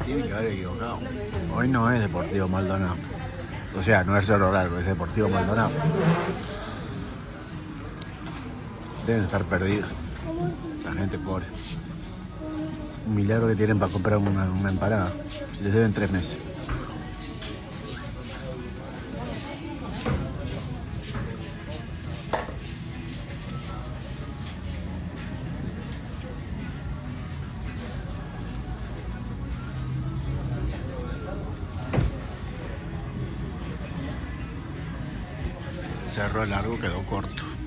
tiene que haber equivocado. Hoy no es Deportivo Maldonado. O sea, no es Cerro Largo, es Deportivo Maldonado. Deben estar perdidos. La gente pobre. Un milagro que tienen para comprar una empanada. Si les deben 3 meses. Cerro Largo quedó corto.